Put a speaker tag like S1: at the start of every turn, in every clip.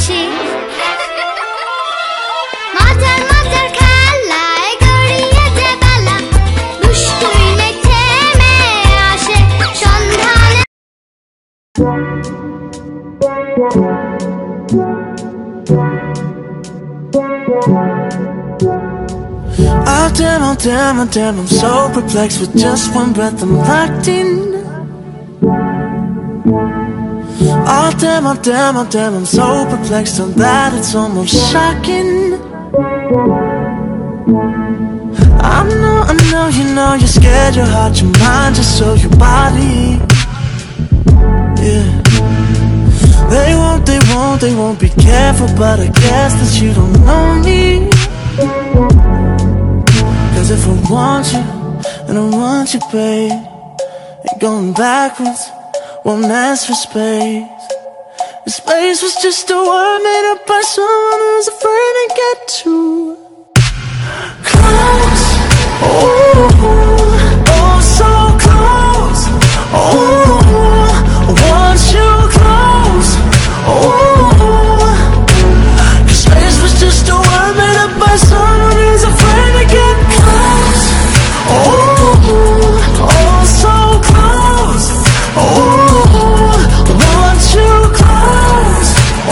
S1: আসে মজার মজার খেলায় গড়িয়ে যে বেলা দুষ্টুই নেই থেমে আসে সন্ধানে
S2: Oh damn, oh damn, oh damn, I'm so perplexed. With just one breath I'm locked in. Oh damn, oh damn, oh damn, I'm so perplexed on that it's almost shocking. I know, you know, you're scared, your heart, your mind, just so your body. Yeah. They won't be careful, but I guess that you don't know me. Cause if I want you, and I want you, babe, ain't going backwards, won't ask for space. The space was just a word made up by someone who's afraid to get too close. Oh, so close. Oh, I want you close. Oh, the space was just a word made up by someone who's afraid to get close. Oh, so close. Oh, I want you close.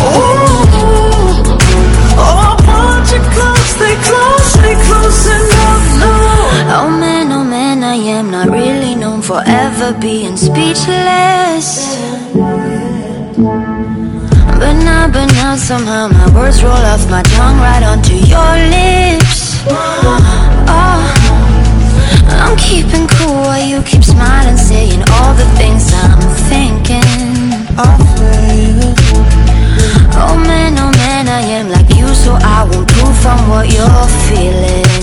S2: Oh, I want you close. Stay close enough now.
S1: Oh man, I am not really known for ever being speechless. But now somehow my words roll off my tongue right onto your lips. Oh, I'm keeping cool while you keep smiling, saying all the things I'm thinking.
S2: Oh baby,
S1: oh man, I am like you, so I won't prove from what you're feeling.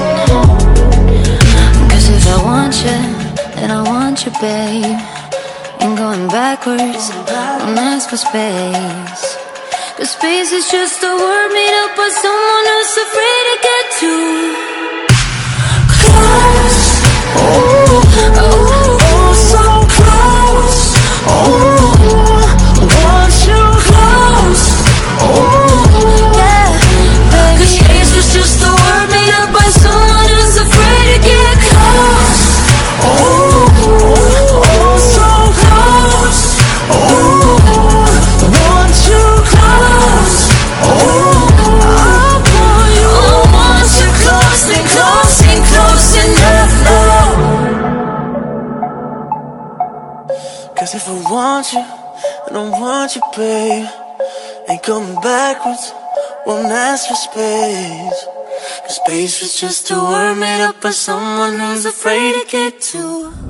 S1: Cause if I want you, then I want you, babe. Ain't going backwards, don't ask for space. Cause space is just a word made up by someone who's afraid to get too close.
S2: Oh, so close. Oh, I want you close. Oh,
S1: yeah, baby.
S2: cause space was just a word made up by someone who's afraid to get close. Oh, so close. Oh, I want you close. I want you close, ain't close enough now. Cause if I want you, I don't want you, babe. Ain't coming backwards, won't ask for space. Cause space was just a word made up by someone who's afraid to get too